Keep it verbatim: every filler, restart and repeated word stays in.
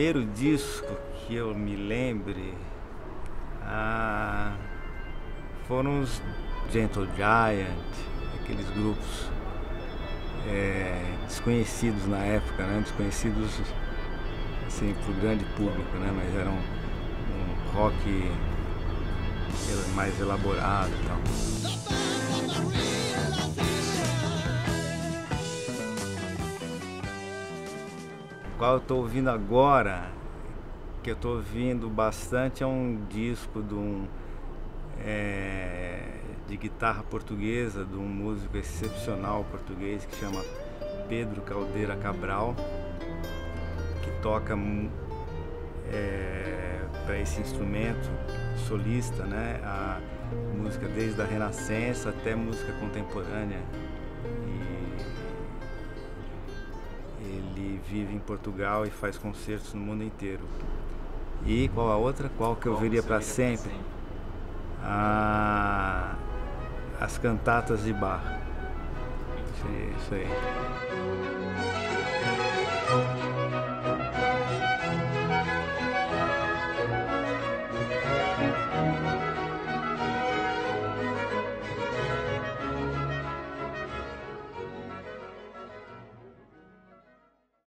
primeiro disco que eu me lembre, ah, foram os Gentle Giant, aqueles grupos é, desconhecidos na época, né? Desconhecidos assim, para o grande público, né? Mas eram um rock mais elaborado e tal. Qual eu estou ouvindo agora, que eu estou ouvindo bastante, é um disco de, um, é, de guitarra portuguesa, de um músico excepcional português que chama Pedro Caldeira Cabral, que toca é, para esse instrumento solista, né, a música desde a Renascença até música contemporânea. Ele vive em Portugal e faz concertos no mundo inteiro. E qual a outra? Qual que eu veria para sempre? Ah, as cantatas de Bach. Isso aí.